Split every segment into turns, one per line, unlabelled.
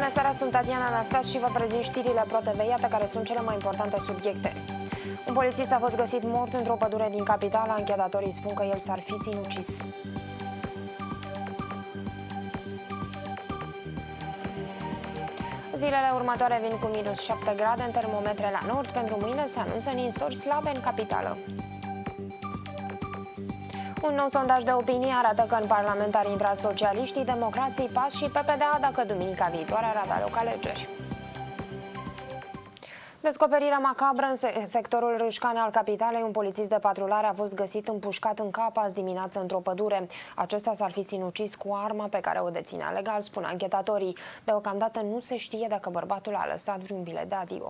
Bună seara, sunt Tatiana Anastas și vă prezint știrile ProTV, iată care sunt cele mai importante subiecte. Un polițist a fost găsit mort într-o pădure din capitală, anchetatorii spun că el s-ar fi sinucis. Zilele următoare vin cu minus 7 grade în termometre la nord. Pentru mâine se anunță ninsori slabe în capitală. Un nou sondaj de opinie arată că în Parlament ar intra socialiștii, democrații, PAS și PPDA dacă duminica viitoare ar avea loc alegeri. Descoperirea macabră în sectorul Râșcane al capitalei. Un polițist de patrulare a fost găsit împușcat în cap azi dimineață într-o pădure. Acesta s-ar fi sinucis cu arma pe care o deținea legal, spun anchetatorii. Deocamdată nu se știe dacă bărbatul a lăsat vreun bilet de adio.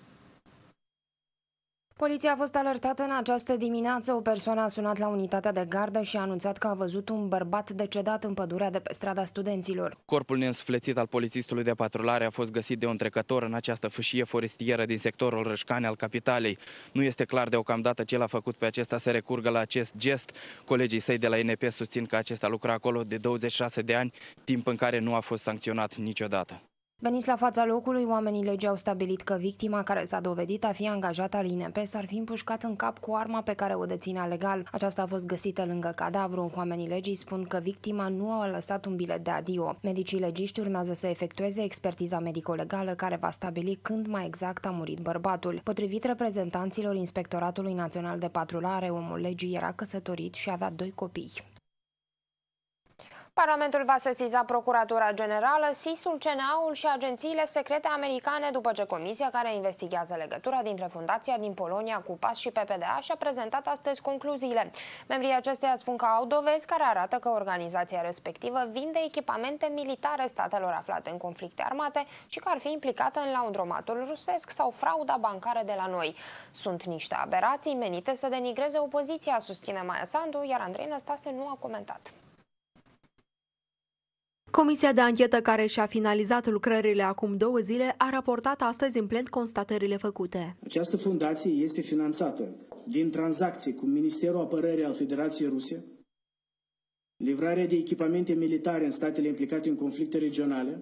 Poliția a fost alertată în această dimineață. O persoană a sunat la unitatea de gardă și a anunțat că a văzut un bărbat decedat în pădurea de pe strada Studenților.
Corpul neînsuflețit al polițistului de patrulare a fost găsit de un trecător în această fâșie forestieră din sectorul Râșcane al capitalei. Nu este clar deocamdată ce l-a făcut pe acesta să recurgă la acest gest. Colegii săi de la INP susțin că acesta lucra acolo de 26 de ani, timp în care nu a fost sancționat niciodată.
Veniți la fața locului, oamenii legii au stabilit că victima, care s-a dovedit a fi angajată al INP, s-ar fi împușcat în cap cu arma pe care o deținea legal. Aceasta a fost găsită lângă cadavru. Oamenii legii spun că victima nu a lăsat un bilet de adio. Medicii legiști urmează să efectueze expertiza medico-legală care va stabili când mai exact a murit bărbatul. Potrivit reprezentanților Inspectoratului Național de Patrulare, omul legii era căsătorit și avea 2 copii. Parlamentul va sesiza Procuratura Generală, SIS-ul, CNA-ul și agențiile secrete americane după ce comisia care investigează legătura dintre fundația din Polonia cu PAS și PPDA și-a prezentat astăzi concluziile. Membrii acesteia spun că au dovezi care arată că organizația respectivă vinde echipamente militare statelor aflate în conflicte armate și că ar fi implicată în laundromatul rusesc sau frauda bancară de la noi. Sunt niște aberații menite să denigreze opoziția, susține Maia Sandu, iar Andrei Năstase nu a comentat.
Comisia de anchetă care și-a finalizat lucrările acum 2 zile a raportat astăzi în plen constatările făcute.
Această fundație este finanțată din tranzacții cu Ministerul Apărării al Federației Ruse, livrarea de echipamente militare în statele implicate în conflicte regionale,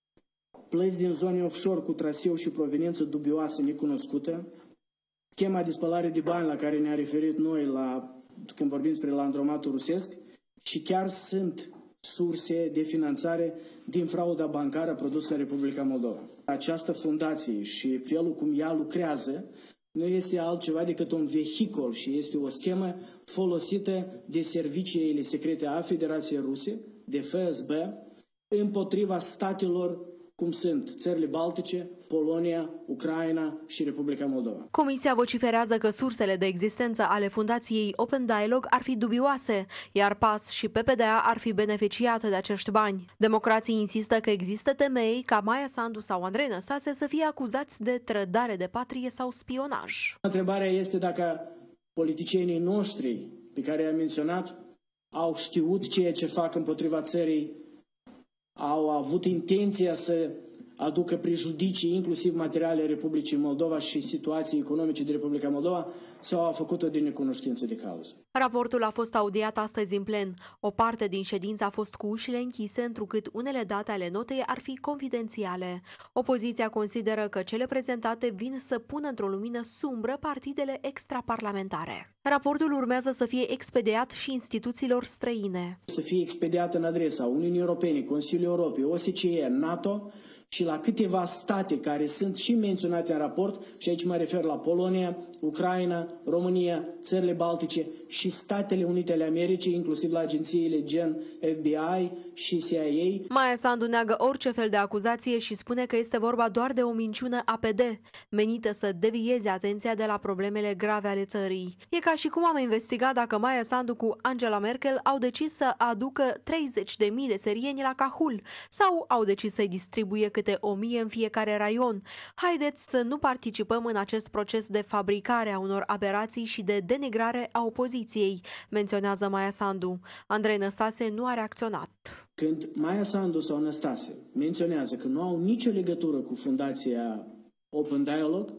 plăți din zone offshore cu traseu și proveniență dubioasă necunoscută, schema de spălare de bani la care ne-a referit noi când vorbim despre laundromatul rusesc și chiar sunt surse de finanțare din frauda bancară produsă în Republica Moldova. Această fundație și felul cum ea lucrează nu este altceva decât un vehicul și este o schemă folosită de serviciile secrete a Federației Ruse, de FSB, împotriva statelor cum sunt țările Baltice, Polonia, Ucraina și Republica Moldova.
Comisia vociferează că sursele de existență ale fundației Open Dialogue ar fi dubioase, iar PAS și PPDA ar fi beneficiate de acești bani. Democrații insistă că există temei ca Maia Sandu sau Andrei Năstase să fie acuzați de trădare de patrie sau spionaj.
Întrebarea este dacă politicienii noștri pe care i-am menționat au știut ceea ce fac împotriva țării, au avut intenția să aducă prejudicii, inclusiv materiale Republicii Moldova și situații economice de Republica Moldova, sau a făcut-o din necunoștință de cauză.
Raportul a fost audiat astăzi în plen. O parte din ședință a fost cu ușile închise, întrucât unele date ale notei ar fi confidențiale. Opoziția consideră că cele prezentate vin să pună într-o lumină sumbră partidele extraparlamentare. Raportul urmează să fie expediat și instituțiilor străine.
Să fie expediat în adresa Uniunii Europene, Consiliului Europei, OSCE, NATO și la câteva state care sunt și menționate în raport, și aici mă refer la Polonia, Ucraina, România, țările Baltice și Statele Unite ale Americii, inclusiv la agențiile gen FBI și CIA.
Maia Sandu neagă orice fel de acuzație și spune că este vorba doar de o minciună APD, menită să devieze atenția de la problemele grave ale țării. E ca și cum am investigat dacă Maia Sandu cu Angela Merkel au decis să aducă 30.000 de sirieni la Cahul sau au decis să-i distribuie câte 1000 în fiecare raion. Haideți să nu participăm în acest proces de fabricare a unor aberații și de denigrare a opoziției, menționează Maia Sandu. Andrei Năstase nu a reacționat.
Când Maia Sandu sau Năstase menționează că nu au nicio legătură cu fundația Open Dialogue,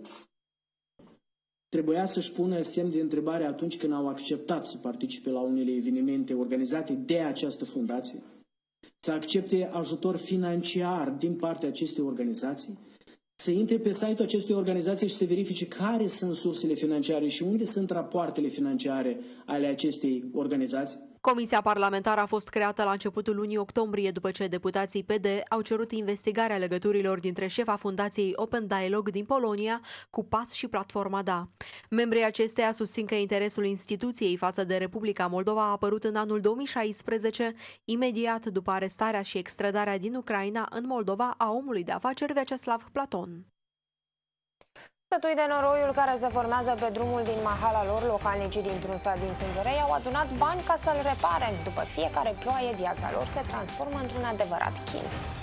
trebuia să-și pună semn de întrebare atunci când au acceptat să participe la unele evenimente organizate de această fundație. să accepte ajutor financiar din partea acestei organizații, să intre pe site-ul acestei organizații și să verifice care sunt sursele financiare și unde sunt rapoartele financiare ale acestei organizații.
Comisia parlamentară a fost creată la începutul lunii octombrie după ce deputații PD au cerut investigarea legăturilor dintre șefa fundației Open Dialogue din Polonia cu PAS și Platforma Da. Membrii acesteia susțin că interesul instituției față de Republica Moldova a apărut în anul 2016, imediat după arestarea și extradarea din Ucraina în Moldova a omului de afaceri Vyacheslav Platon.
Sătui de noroiul care se formează pe drumul din mahala lor, localnicii dintr-un sat din Sângerei au adunat bani ca să-l repare. După fiecare ploaie, viața lor se transformă într-un adevărat chin.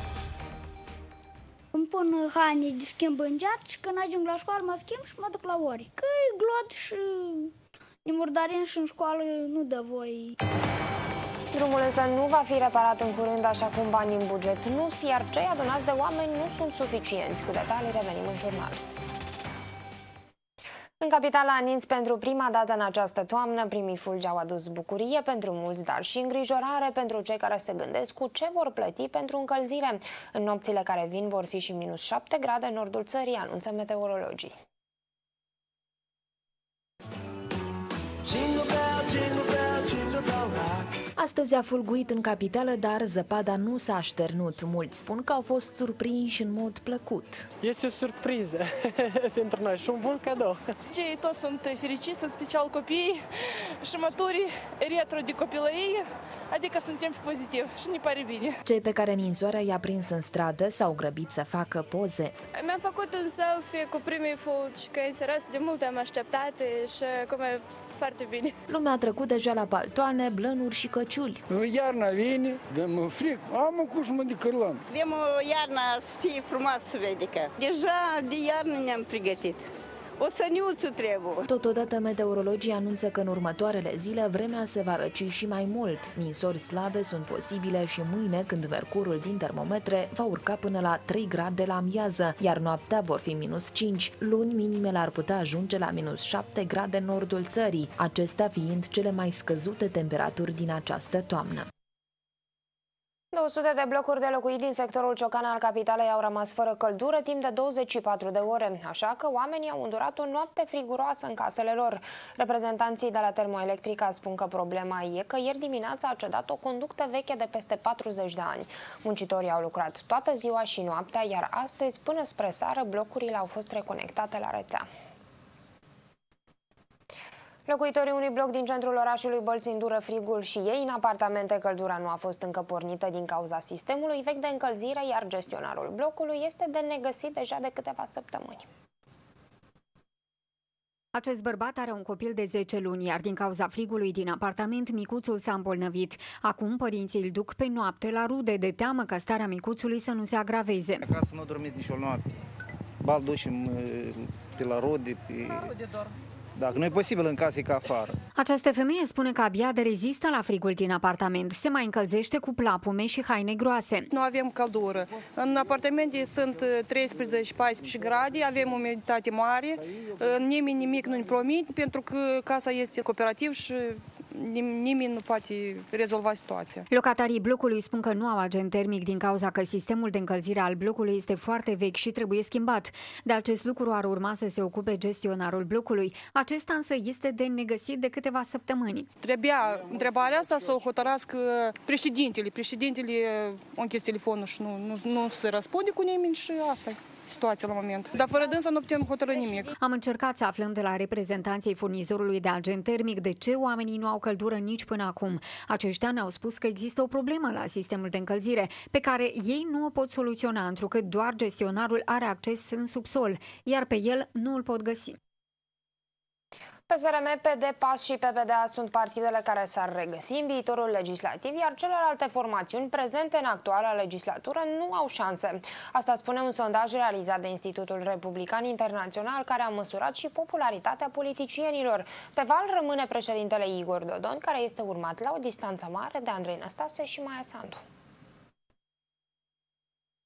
Îmi pun haine de schimb în geat și când ajung la școală mă schimb și mă duc la ori. Că e glot și e murdărin și în școală nu dă voi.
Drumul însă nu va fi reparat în curând, așa cum banii în buget nu, iar cei adunați de oameni nu sunt suficienți. Cu detalii revenim în jurnal. În capitala Nins, pentru prima dată în această toamnă, primii fulgi au adus bucurie pentru mulți, dar și îngrijorare pentru cei care se gândesc cu ce vor plăti pentru încălzire. În nopțile care vin vor fi și minus 7 grade în nordul țării, anunță meteorologii.
Astăzi a fulguit în capitală, dar zăpada nu s-a așternut. Mulți spun că au fost surprinși în mod plăcut.
Este o surpriză pentru noi și un bun cadou.
Cei toți sunt fericiți, în special copiii și maturii retro de copilărie, adică suntem pozitiv și ne pare bine.
Cei pe care ninsoarea i-a prins în stradă s-au grăbit să facă poze.
Mi-am făcut un selfie cu primii fulgi, că e serios, de mult am așteptat și cum e foarte bine.
Lumea a trecut deja la paltoane, blănuri și căciuli.
Iarna vine, dăm fric, am cu mă de cărlăm.
Vrem iarna să fie frumoasă să vede că. Deja de iarnă ne-am pregătit. O săniuță trebuie.
Totodată, meteorologii anunță că în următoarele zile vremea se va răci și mai mult. Ninsori slabe sunt posibile și mâine, când mercurul din termometre va urca până la 3 grade la amiază, iar noaptea vor fi minus 5. Luni, minimele ar putea ajunge la minus 7 grade în nordul țării, acestea fiind cele mai scăzute temperaturi din această toamnă.
200 de blocuri de locuit din sectorul ciocan al capitalei au rămas fără căldură timp de 24 de ore, așa că oamenii au îndurat o noapte friguroasă în casele lor. Reprezentanții de la Termoelectrica spun că problema e că ieri dimineața a cedat o conductă veche de peste 40 de ani. Muncitorii au lucrat toată ziua și noaptea, iar astăzi, până spre seară, blocurile au fost reconectate la rețea. Locuitorii unui bloc din centrul orașului Bălți îndură frigul și ei în apartamente. Căldura nu a fost încă pornită din cauza sistemului vechi de încălzire, iar gestionarul blocului este de negăsit deja de câteva săptămâni.
Acest bărbat are un copil de 10 luni, iar din cauza frigului din apartament, micuțul s-a îmbolnăvit. Acum părinții îl duc pe noapte la rude, de teamă ca starea micuțului să nu se agraveze.
Acasă nu a dormit nici o noapte. Bal ducem pe la rude, pe... Dacă nu e posibil în casă, e ca afară.
Această femeie spune că abia de rezistă la frigul din apartament. Se mai încălzește cu plapume și haine groase.
Nu avem căldură. În apartamente sunt 13-14 grade, avem umiditate mare, nimeni nimic nu ne promite pentru că casa este cooperativ și nimeni nu poate rezolva situația.
Locatarii blocului spun că nu au agent termic din cauza că sistemul de încălzire al blocului este foarte vechi și trebuie schimbat. De acest lucru ar urma să se ocupe gestionarul blocului. Acesta însă este de negăsit de câteva săptămâni.
Trebuia întrebarea asta să o hotărască președintele. Președintele a închis telefonul și nu se răspunde cu nimeni și asta e situația la moment. Dar fără dânsa nu putem hotărâ nimic.
Am încercat să aflăm de la reprezentanții furnizorului de agent termic de ce oamenii nu au căldură nici până acum. Aceștia ne-au spus că există o problemă la sistemul de încălzire, pe care ei nu o pot soluționa, întrucât doar gestionarul are acces în subsol, iar pe el nu îl pot găsi.
PSRM, PD, PAS și PPDA sunt partidele care s-ar regăsi în viitorul legislativ, iar celelalte formațiuni prezente în actuala legislatură nu au șanse. Asta spune un sondaj realizat de Institutul Republican Internațional, care a măsurat și popularitatea politicienilor. Pe val rămâne președintele Igor Dodon, care este urmat la o distanță mare de Andrei Năstase și Maia Sandu.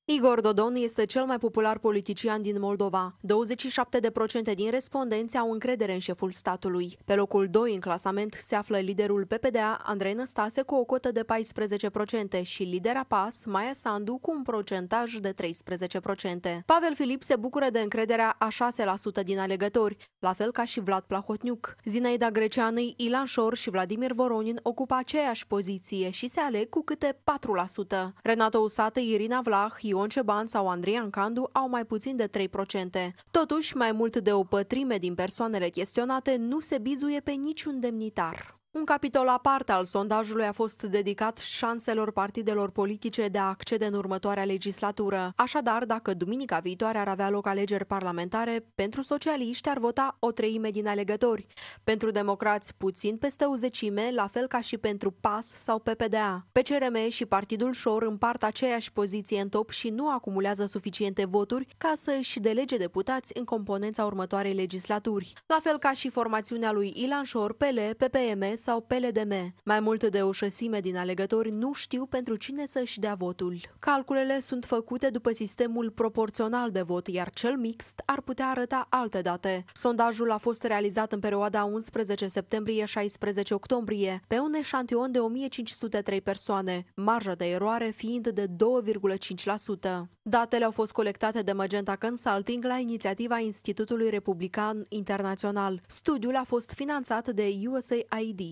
Igor Dodon este cel mai popular politician din Moldova. 27% din respondenți au încredere în șeful statului. Pe locul 2 în clasament se află liderul PPDA, Andrei Năstase, cu o cotă de 14% și lidera PAS, Maia Sandu, cu un procentaj de 13%. Pavel Filip se bucură de încrederea a 6% din alegători, la fel ca și Vlad Plahotniuc. Zinaida Greceanu, Ilan Șor și Vladimir Voronin ocupă aceeași poziție și se aleg cu câte 4%. Renato Usată, Irina Vlah, Ion Ceban sau Andrian Candu au mai puțin de 3%. Totuși, mai mult de o pătrime din persoanele chestionate nu se bizuie pe niciun demnitar. Un capitol aparte al sondajului a fost dedicat șanselor partidelor politice de a accede în următoarea legislatură. Așadar, dacă duminica viitoare ar avea loc alegeri parlamentare, pentru socialiști ar vota o treime din alegători. Pentru democrați, puțin peste o zecime, la fel ca și pentru PAS sau PPDA. PCRM și Partidul Șor împart aceeași poziție în top și nu acumulează suficiente voturi ca să își delege deputați în componența următoarei legislaturi. La fel ca și formațiunea lui Ilan Șor, PL, PPM sau PLDM. Mai mult de o șesime din alegători nu știu pentru cine să-și dea votul. Calculele sunt făcute după sistemul proporțional de vot, iar cel mixt ar putea arăta alte date. Sondajul a fost realizat în perioada 11 septembrie-16 octombrie, pe un eșantion de 1503 persoane, marja de eroare fiind de 2,5%. Datele au fost colectate de Magenta Consulting la inițiativa Institutului Republican Internațional. Studiul a fost finanțat de USAID.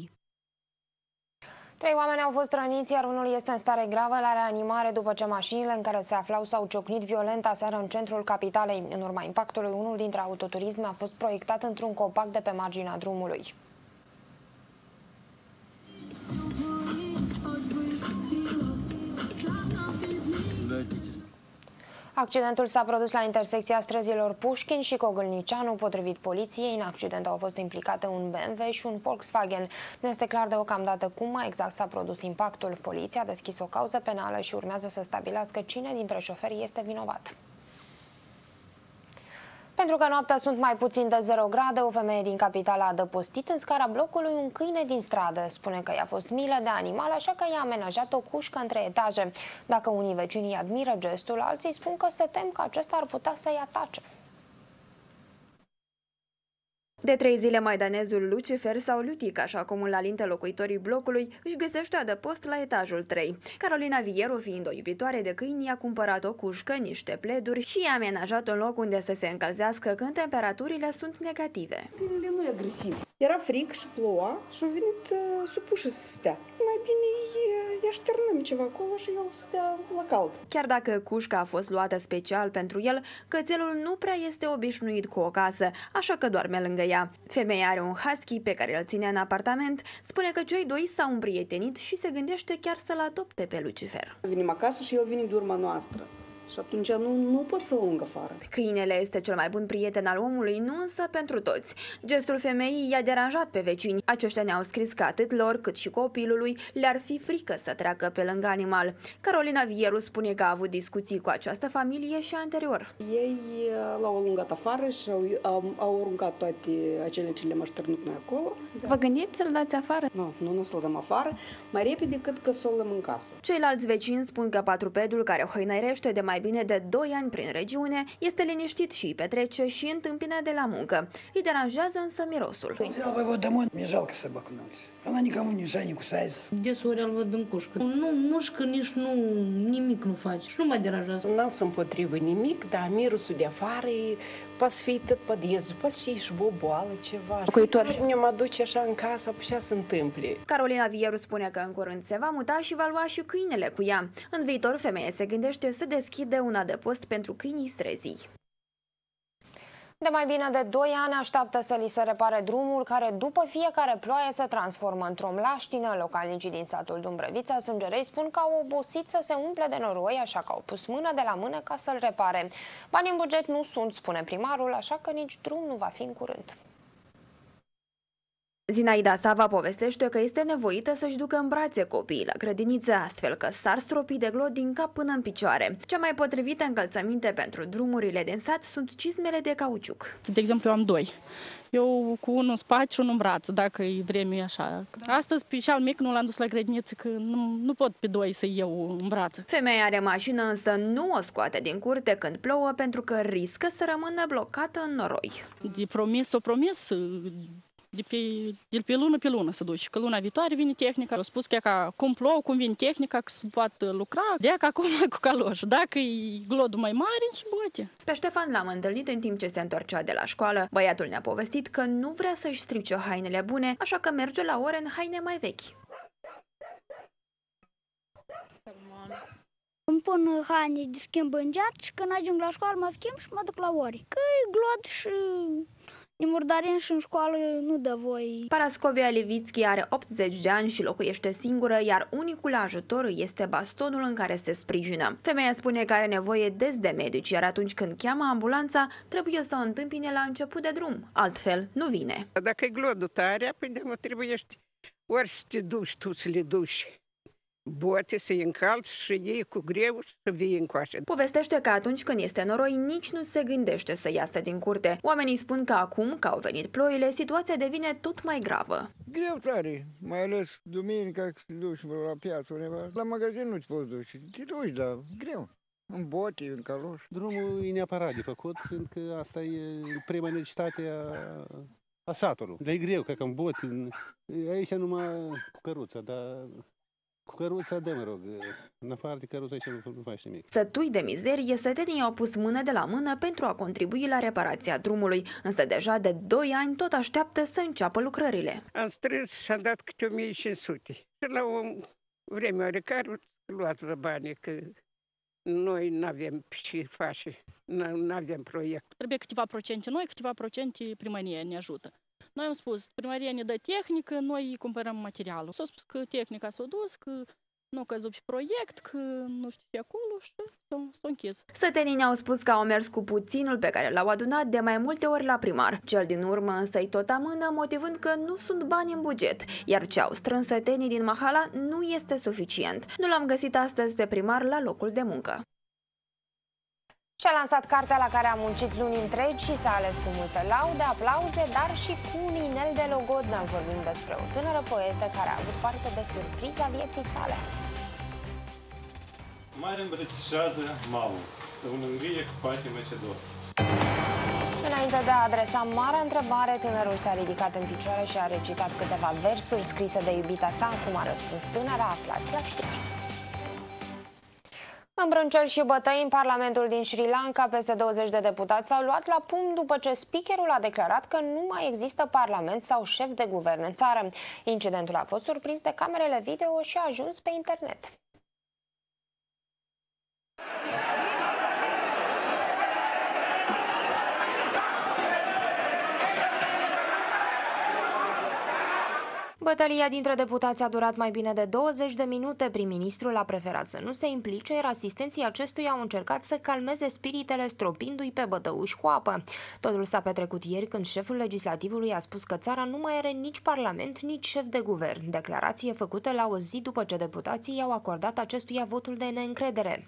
3 oameni au fost răniți, iar unul este în stare gravă la reanimare după ce mașinile în care se aflau s-au ciocnit violent aseară în centrul capitalei. În urma impactului, unul dintre autoturisme a fost proiectat într-un copac de pe marginea drumului. Accidentul s-a produs la intersecția străzilor Pușkin și Cogâlnicianu. Potrivit poliției, în accident au fost implicate un BMW și un Volkswagen. Nu este clar deocamdată cum mai exact s-a produs impactul. Poliția a deschis o cauză penală și urmează să stabilească cine dintre șoferi este vinovat. Pentru că noaptea sunt mai puțin de 0 grade, o femeie din capitală a adăpostit în scara blocului un câine din stradă. Spune că i-a fost milă de animal, așa că i-a amenajat o cușcă între etaje. Dacă unii vecini admiră gestul, alții spun că se tem că acesta ar putea să-i atace.
De 3 zile maidanezul Lucifer sau Lutic, așa cum îl alintă locuitorii blocului, își găsește adăpost la etajul 3. Carolina Vieru, fiind o iubitoare de câini, i-a cumpărat o cușcă, niște pleduri și i-a amenajat un loc unde să se încălzească când temperaturile sunt negative.
Câinele nu e agresiv. Era frig și ploua și au venit supuși să stea. Mai bine îi așternăm ceva acolo și el să stea la cald.
Chiar dacă cușca a fost luată special pentru el, cățelul nu prea este obișnuit cu o casă, așa că doarme lângă ea. Femeia are un husky pe care îl ține în apartament, spune că cei doi s-au împrietenit și se gândește chiar să-l adopte pe Lucifer.
Venim acasă și el vine de urma noastră. Și atunci nu pot să-l lung afară.
Câinele este cel mai bun prieten al omului, nu însă pentru toți. Gestul femeii i-a deranjat pe vecini. Aceștia ne-au scris că atât lor cât și copilului le-ar fi frică să treacă pe lângă animal. Carolina Vieru spune că a avut discuții cu această familie și anterior.
Ei l-au alungat afară și au aruncat toate acele ce le-am așternut noi acolo.
Vă gândiți să-l dați afară?
Nu să-l dăm afară, mai repede cât că să-l lăm în casă.
Ceilalți vecini spun că patrupedul, care hăinărește de mai bine de 2 ani prin regiune, este liniștit și îi petrece și întâmpină de la muncă. Îi deranjează însă mirosul.
Я его домой, мне жалко собак нулись. Она никому не мешает, не кусается.
Deseori îl văd în cușcă. Nu mușcă, nici nimic nu face. Și nu mă deranjează.
N-am să împotrivă nimic, dar mirosul de afară poate să fie tot podezul, poate să fie și o boală, ceva.
Locuitori.
Ne mă duce așa în casă, așa se întâmple.
Carolina Vieru spune că în curând se va muta și va lua și câinele cu ea. În viitor, femeia se gândește să deschide un adăpost pentru câinii străzii.
De mai bine de 2 ani așteaptă să li se repare drumul care după fiecare ploaie se transformă într-o mlaștină. Localnicii din satul Dumbrăvița Sângerei spun că au obosit să se umple de noroi, așa că au pus mână de la mână ca să-l repare. Banii în buget nu sunt, spune primarul, așa că nici drum nu va fi în curând.
Zinaida Sava povestește că este nevoită să-și ducă în brațe copiii la grădiniță, astfel că s-ar stropi de glod din cap până în picioare. Cea mai potrivită încălțăminte pentru drumurile din sat sunt cizmele de cauciuc.
De exemplu, eu am doi. Eu cu unul în spate și unul în braț, dacă e vreme așa. Astăzi pe cel mic nu l-am dus la grădiniță, că nu pot pe doi să iau în braț.
Femeia are mașină, însă nu o scoate din curte când plouă pentru că riscă să rămână blocată în noroi.
De promis, o promis, de pe lună pe lună se duce. Că luna viitoare vine tehnica. Au spus că cum plouă, cum vine tehnica, că se poate lucra, de că acum cu caloș. Dacă e glodul mai mare, și boate.
Pe Ștefan l-am întâlnit în timp ce se întorcea de la școală. Băiatul ne-a povestit că nu vrea să-și strice hainele bune, așa că merge la ore în haine mai vechi.
Îmi pun haine de schimb în geat și când ajung la școală mă schimb și mă duc la ore. Că e glod și e murdărin și în școală nu dă voi.
Parascovia Levitski are 80 de ani și locuiește singură, iar unicul ajutor este bastonul în care se sprijină. Femeia spune că are nevoie des de medici, iar atunci când cheamă ambulanța, trebuie să o întâmpine la început de drum. Altfel, nu vine.
Dacă e glodul tare, păi de mă trebuie ori să te duci tu să le duci bote, să-i încalți și ei cu greu să vii încoace.
Povestește că atunci când este noroi, nici nu se gândește să iasă din curte. Oamenii spun că acum, că au venit ploile, situația devine tot mai gravă.
Greu tare, mai ales duminica când te duci la piață undeva. La magazin nu-ți poți duci, te duci, dar greu. În bote, în caloș.
Drumul e neapărat de făcut, fiindcă asta e prima necesitate a satului. Dar e greu, că în bote, aici numai cu căruța, dar cu căruța, mă rog, în afară de căruța aici nu faci nimic.
Sătui de mizerie, sătenii au pus mână de la mână pentru a contribui la reparația drumului, însă deja de 2 ani tot așteaptă să înceapă lucrările.
Am strâns și am dat câte 1500. Și la o vreme oarecare luați banii, că noi nu avem ce face, nu avem proiect.
Trebuie câteva procente noi, câteva procente primăria ne ajută. Noi am spus, primăria ne dă tehnică, noi cumpărăm materialul. S-a spus că tehnica s-a dus, că nu a căzut pe proiect, că nu știu ce acolo și s-a închis.
Sătenii ne-au spus că au mers cu puținul pe care l-au adunat de mai multe ori la primar. Cel din urmă însă îi tot amână, motivând că nu sunt bani în buget, iar ce au strâns sătenii din Mahala nu este suficient. Nu l-am găsit astăzi pe primar la locul de muncă.
Și-a lansat cartea la care a muncit luni întregi și s-a ales cu multe laude, aplauze, dar și cu un inel de logodnă, vorbind despre o tânără poetă care a avut parte de surpriza vieții sale.
Mare îmbrățișează malul, îl mângâie cu patimă ce dor.
Înainte de a adresa marea întrebare, tânărul s-a ridicat în picioare și a recitat câteva versuri scrise de iubita sa. Cum a răspuns tânăra, aflați la știri. Îmbrânceli și bătăi în Parlamentul din Sri Lanka, peste 20 de deputați s-au luat la pumn după ce speakerul a declarat că nu mai există parlament sau șef de guvern în țară. Incidentul a fost surprins de camerele video și a ajuns pe internet. Bătălia dintre deputați a durat mai bine de 20 de minute. Prim-ministrul a preferat să nu se implice, iar asistenții acestuia au încercat să calmeze spiritele, stropindu-i pe bătăuși cu apă. Totul s-a petrecut ieri, când șeful legislativului a spus că țara nu mai are nici parlament, nici șef de guvern. Declarație făcută la o zi după ce deputații i-au acordat acestuia votul de neîncredere.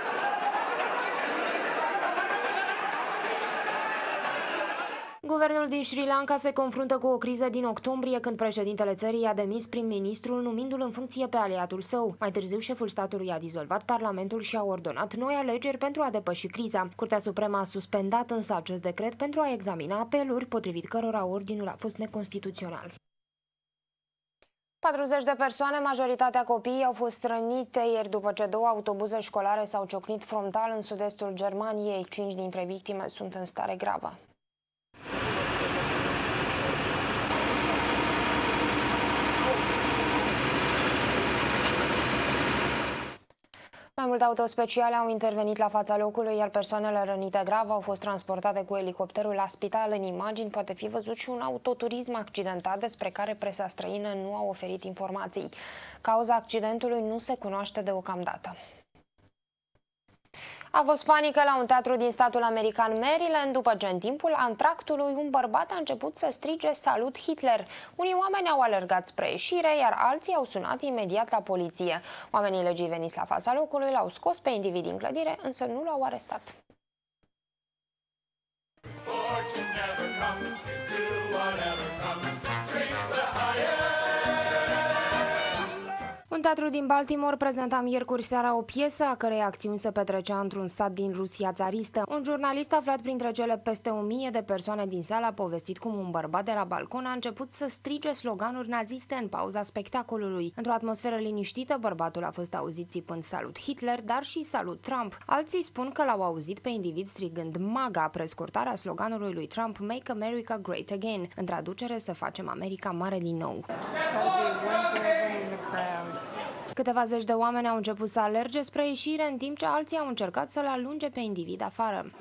Guvernul din Sri Lanka se confruntă cu o criză din octombrie, când președintele țării a demis prim-ministrul, numindu-l în funcție pe aliatul său. Mai târziu, șeful statului a dizolvat parlamentul și a ordonat noi alegeri pentru a depăși criza. Curtea Supremă a suspendat însă acest decret pentru a examina apeluri, potrivit cărora ordinul a fost neconstituțional. 40 de persoane, majoritatea copiii, au fost rănite ieri după ce 2 autobuze școlare s-au ciocnit frontal în sud-estul Germaniei. 5 dintre victime sunt în stare gravă. Mai multe autospeciale au intervenit la fața locului, iar persoanele rănite grav au fost transportate cu elicopterul la spital. În imagini poate fi văzut și un autoturism accidentat, despre care presa străină nu a oferit informații. Cauza accidentului nu se cunoaște deocamdată. A fost panică la un teatru din statul american Maryland după ce în timpul antractului un bărbat a început să strige "Salut Hitler". Unii oameni au alergat spre ieșire, iar alții au sunat imediat la poliție. Oamenii legii veniți la fața locului l-au scos pe individ din clădire, însă nu l-au arestat. Un teatru din Baltimore prezenta miercuri seara o piesă a cărei acțiuni se petrecea într-un sat din Rusia țaristă. Un jurnalist aflat printre cele peste 1000 de persoane din sală a povestit cum un bărbat de la balcon a început să strige sloganuri naziste în pauza spectacolului. Într-o atmosferă liniștită, bărbatul a fost auzit țipând "Salut Hitler", dar și "Salut Trump". Alții spun că l-au auzit pe individ strigând "MAGA", prescurtarea sloganului lui Trump, "Make America Great Again", în traducere "Să facem America mare din nou". Câteva zeci de oameni au început să alerge spre ieșire, în timp ce alții au încercat să-l alunge pe individ afară.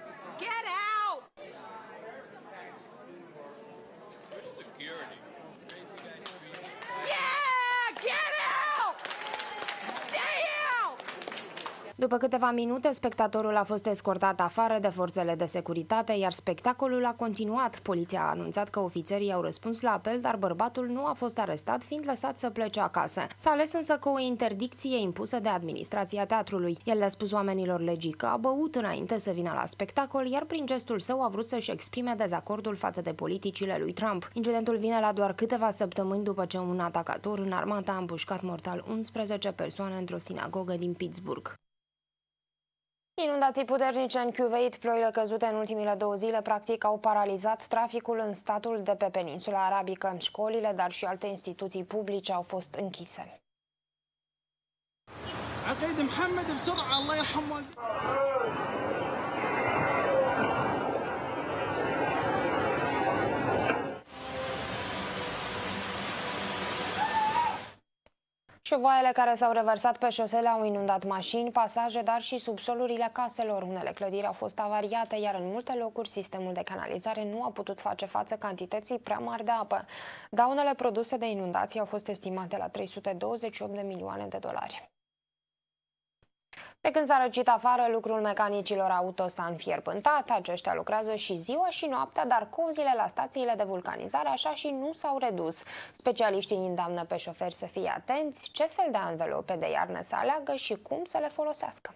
După câteva minute, spectatorul a fost escortat afară de forțele de securitate, iar spectacolul a continuat. Poliția a anunțat că ofițerii au răspuns la apel, dar bărbatul nu a fost arestat, fiind lăsat să plece acasă. S-a ales însă cu o interdicție impusă de administrația teatrului. El le-a spus oamenilor legii că a băut înainte să vină la spectacol, iar prin gestul său a vrut să-și exprime dezacordul față de politicile lui Trump. Incidentul vine la doar câteva săptămâni după ce un atacator înarmat a împușcat mortal 11 persoane într-o sinagogă din Pittsburgh. Inundații puternice în Kuwait, ploile căzute în ultimile 2 zile, practic au paralizat traficul în statul de pe peninsula arabică. Școlile, dar și alte instituții publice au fost închise. Șovoaiele care s-au revărsat pe șosele au inundat mașini, pasaje, dar și subsolurile caselor. Unele clădiri au fost avariate, iar în multe locuri sistemul de canalizare nu a putut face față cantității prea mari de apă. Daunele produse de inundații au fost estimate la 328 de milioane de dolari. De când s-a răcit afară, lucrul mecanicilor auto s-a înfierbântat. Aceștia lucrează și ziua și noaptea, dar cozile la stațiile de vulcanizare așa și nu s-au redus. Specialiștii îndeamnă pe șoferi să fie atenți ce fel de anvelope de iarnă să aleagă și cum să le folosească.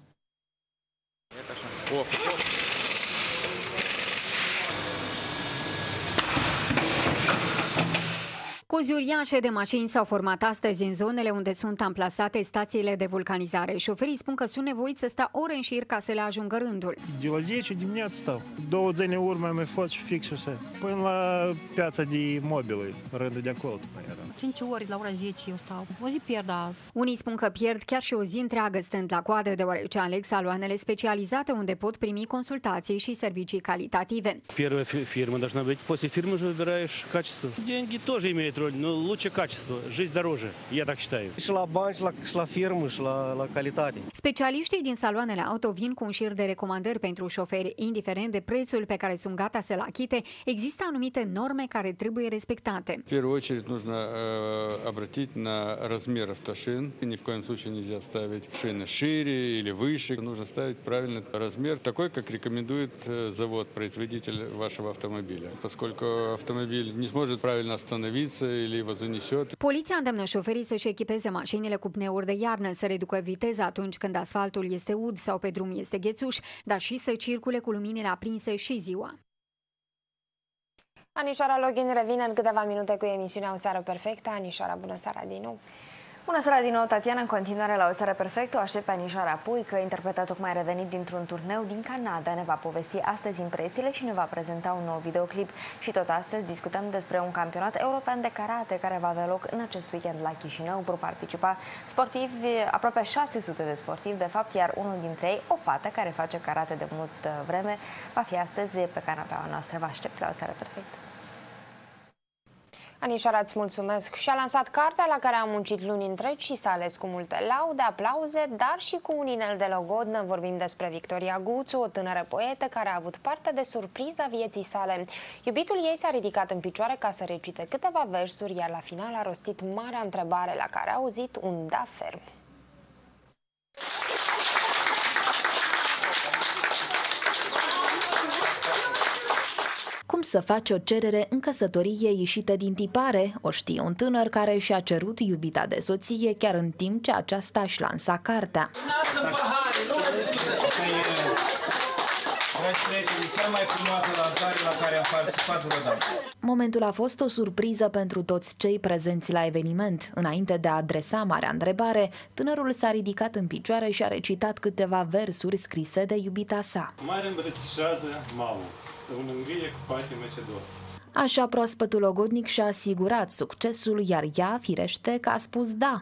Cozi uriașe de mașini s-au format astăzi în zonele unde sunt amplasate stațiile de vulcanizare. Șoferii spun că sunt nevoiți să stea ore în șir ca să le ajungă rândul.
De la 10 dimineața stau. 2 zile în urmă am mai fost și fix așa. Până la piața de mobile, rândul de acolo.
5 ori la ora 10 eu stau. O zi pierd azi.
Unii spun că pierd chiar și o zi întreagă stând la coadă, deoarece aleg saloanele specializate unde pot primi consultații și servicii calitative.
Первая фирма должна быть. После фирмы уже выбираешь качество. Деньги тоже имеют роль, но лучше качество. Жизнь дороже, я так считаю.
Și la bani, și la firmă, și la calitate.
Specialiștii din saloanele auto vin cu un șir de recomandări pentru șoferi. Indiferent de prețul pe care sunt gata să-l achite, există anumite norme care trebuie respectate.
В первую очередь нужно обратить на размер автошин. Ни в коем случае нельзя ставить шины шире или выше. Нужно ставить правильный размер, такой, как рекомендует завод-производитель вашего автомобиля. Поскольку автомобиль не сможет правильно остановиться или его занесет.
Poliția îndemnă șoferii să-și echipeze mașinile cu pneuri de iarnă, să reducă viteza atunci când asfaltul este ud sau pe drum este ghețuș, dar și să circule cu luminile aprinse și ziua.
Anișoara Login revine în câteva minute cu emisiunea O Seară Perfectă. Anișoara, bună seara din nou!
Bună seara din nou, Tatiana! În continuare la O Seară Perfectă o aștept pe Anișoara Puică, interpretat tocmai revenit dintr-un turneu din Canada. Ne va povesti astăzi impresiile și ne va prezenta un nou videoclip. Și tot astăzi discutăm despre un campionat european de karate care va avea loc în acest weekend la Chișinău. Vor participa sportivi, aproape 600 de sportivi, de fapt, iar unul dintre ei, o fată care face karate de mult vreme, va fi astăzi pe canapeaua noastră. Vă aștept la O Seară Perfectă!
Anișoara, îți mulțumesc. Și-a lansat cartea la care a muncit luni întregi și s-a ales cu multe laude, aplauze, dar și cu un inel de logodnă. Vorbim despre Victoria Guțu, o tânără poetă care a avut parte de surpriza vieții sale. Iubitul ei s-a ridicat în picioare ca să recite câteva versuri, iar la final a rostit marea întrebare la care a auzit un da ferm.
să faci o cerere în căsătorie ieșită din tipare, o știe un tânăr care și-a cerut iubita de soție chiar în timp ce aceasta își lansa cartea.
Cea mai frumoasă lansare la care am participat vreodată.
Momentul a fost o surpriză pentru toți cei prezenți la eveniment. Înainte de a adresa marea întrebare, tânărul s-a ridicat în picioare și a recitat câteva versuri scrise de iubita sa.
Mare îmbrățișează malul, în îngâie cu patime ce dor.
Așa proaspătul logodnic și-a asigurat succesul, iar ea, firește, că a spus da.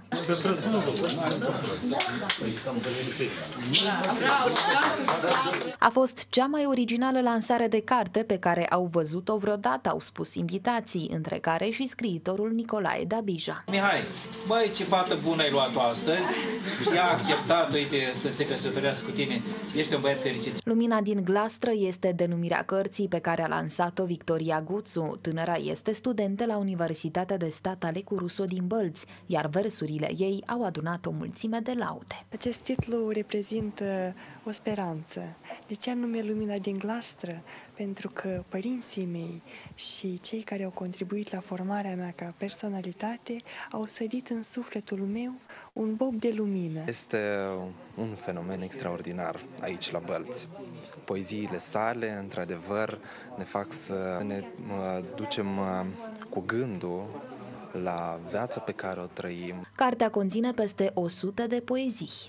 A fost cea mai originală lansare de carte pe care au văzut-o vreodată, au spus invitații, între care și scriitorul Nicolae Dabija.
Mihai, băi, ce fată bună ai luat-o astăzi și a acceptat, uite, să se căsătorească cu tine. Ești un băiat fericit.
Lumina din glastră este denumirea cărții pe care a lansat-o Victoria Guțu. Tânăra este studentă la Universitatea de Stat Alecu Ruso din Bălți, iar versurile ei au adunat o mulțime de laude.
Acest titlu reprezintă o speranță. De ce anume Lumina din glastră? Pentru că părinții mei și cei care au contribuit la formarea mea ca personalitate au sădit în sufletul meu un bob de lumină.
Este un fenomen extraordinar aici la Bălți. Poeziile sale, într-adevăr, ne fac să ne ducem cu gândul la viața pe care o trăim.
Cartea conține peste 100 de poezii.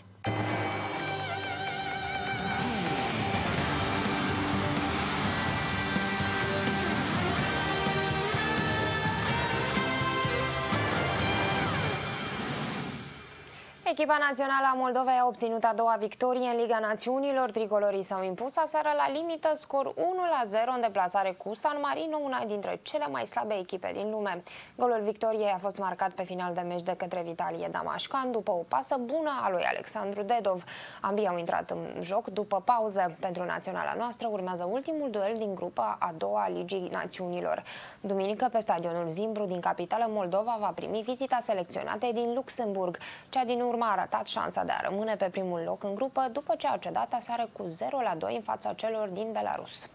Echipa națională a Moldovei a obținut a doua victorie în Liga Națiunilor. Tricolorii s-au impus aseară la limită, scor 1-0 în deplasare cu San Marino, una dintre cele mai slabe echipe din lume. Golul victoriei a fost marcat pe final de meci de către Vitalie Damașcan după o pasă bună a lui Alexandru Dedov. Ambii au intrat în joc după pauză. Pentru naționala noastră urmează ultimul duel din grupa a doua a Ligii Națiunilor. Duminică, pe stadionul Zimbru din capitală, Moldova va primi vizita selecționatei din Luxemburg. Cea din urmă a arătat șansa de a rămâne pe primul loc în grupă după ce a cedat aseară cu 0-2 în fața celor din Belarus.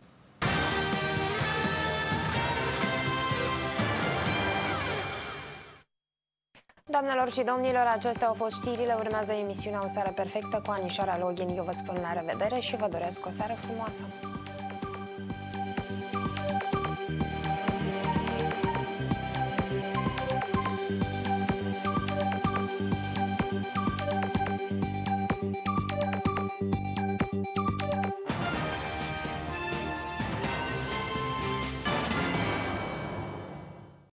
Doamnelor și domnilor, acestea au fost știrile. Urmează emisiunea O Seară Perfectă cu Anișoara Login. Eu vă spun la revedere și vă doresc o seară frumoasă!